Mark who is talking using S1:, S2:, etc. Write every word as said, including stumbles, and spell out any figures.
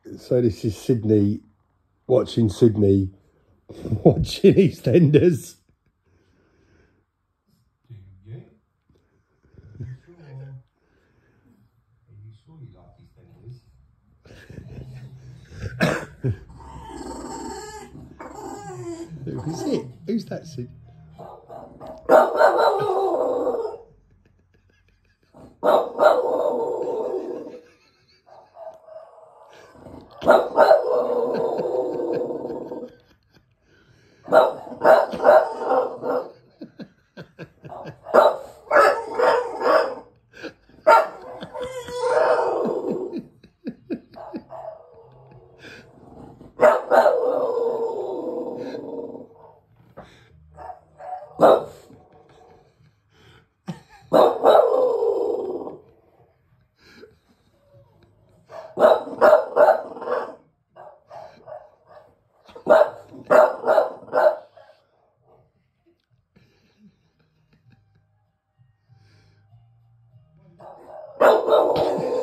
S1: So this is Sydney watching Sydney watching EastEnders.
S2: Do you? Are you sure? Are you sure you like EastEnders?
S1: Who's it? Who's that, Sid? Oh,